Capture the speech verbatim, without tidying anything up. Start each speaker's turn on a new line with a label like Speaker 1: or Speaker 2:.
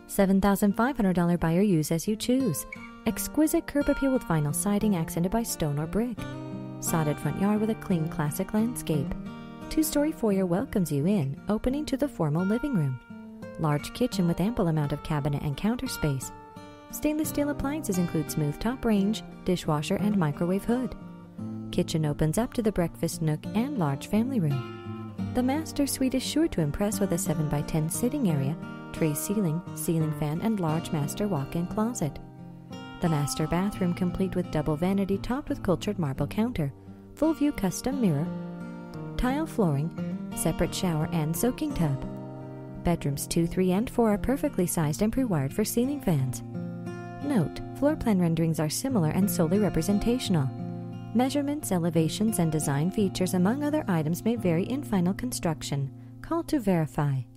Speaker 1: seven thousand five hundred dollars buy or use as you choose. Exquisite curb appeal with vinyl siding accented by stone or brick. Sodded front yard with a clean classic landscape. Two-story foyer welcomes you in, opening to the formal living room. Large kitchen with ample amount of cabinet and counter space. Stainless steel appliances include smooth top range, dishwasher, and microwave hood. Kitchen opens up to the breakfast nook and large family room. The master suite is sure to impress with a seven by ten sitting area, tray ceiling, ceiling fan, and large master walk-in closet. The master bathroom complete with double vanity topped with cultured marble counter, full view custom mirror, tile flooring, separate shower, and soaking tub. Bedrooms two, three, and four are perfectly sized and pre-wired for ceiling fans. Note, floor plan renderings are similar and solely representational. Measurements, elevations, and design features, among other items, may vary in final construction. Call to verify.